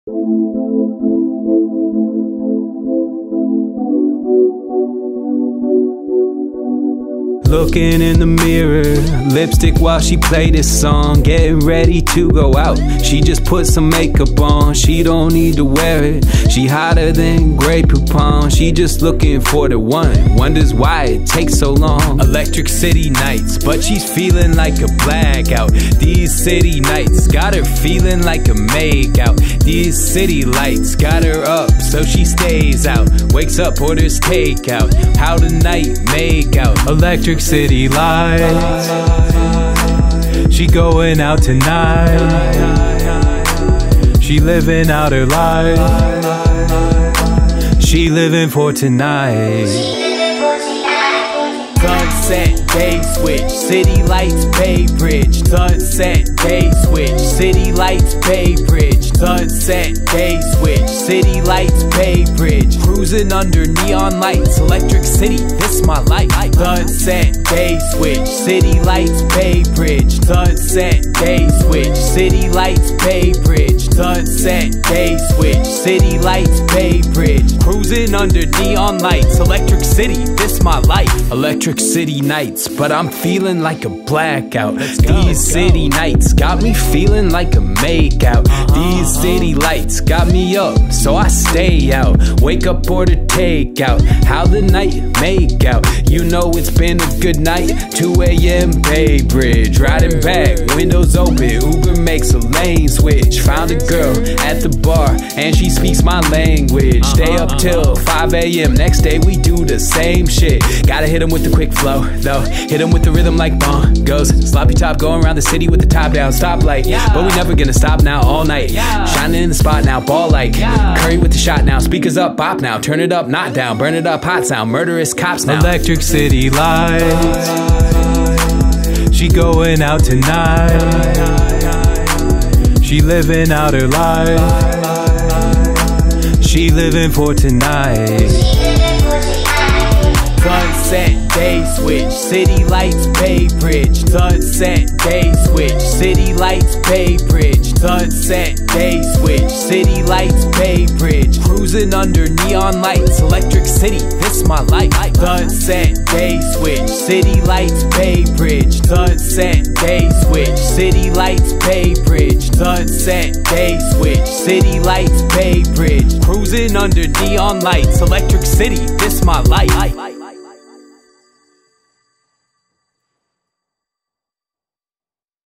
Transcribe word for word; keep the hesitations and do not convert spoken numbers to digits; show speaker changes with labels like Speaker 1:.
Speaker 1: Looking in the mirror, lipstick while she play this song, getting ready to go out. She just put some makeup on, she don't need to wear it. She hotter than Grey Poupon, she just looking for the one. Wonders why it takes so long. Electric City nights, but she's feeling like a blackout. These city nights got her feeling like a makeout. These city lights got her up, so she stays out. Wakes up, orders takeout. How the night make out. Electric City lights, she going out tonight. She living out her life, she living for tonight. Sunset, day switch, city lights, Bay Bridge. Sunset, day switch, city lights, Bay Bridge. Sunset, day switch, city lights, Bay Bridge. Cruising under neon lights, Electric City, this my life. Sunset, day switch, city lights, Bay Bridge. Sunset, day switch, city lights, Bay Bridge. Sunset, day switch, city lights, Bay Bridge. Cruising under neon lights, Electric City, this my life. Electric City nights, but I'm feeling like a blackout. Go, These go. city nights got me feeling like a makeout. uh-huh, These city lights got me up, so I stay out. Wake up, order takeout. How the night make out. You know it's been a good night. two A M Bay Bridge, riding back, windows open. Uber makes a lane switch. Found a girl at the bar, and she speaks my language. Stay up till five A M Next day we do the same shit. Gotta hit 'em with the quick flow, though. Hit 'em with the rhythm like bongos. Sloppy top going around the city with the top down. Stoplight, yeah. But we never gonna stop now, all night, yeah. Shining in the spot now, ball like, yeah. Curry with the shot now. Speakers up, bop now. Turn it up, not down. Burn it up, hot sound. Murderous cops now. Electric City lights, she going out tonight. She living out her life, she living for tonight. Sunset, day switch, city lights, Bay Bridge. Sunset, day switch, city lights, Bay Bridge. Sunset, day switch, city lights, Bay Bridge. Cruising under neon lights, Electric City, this my life. Sunset, day switch, city lights, Bay Bridge. Sunset, day switch, city lights, Bay Bridge. Sunset, day switch, city lights, Bay Bridge. Cruising under neon lights, Electric City, this my life.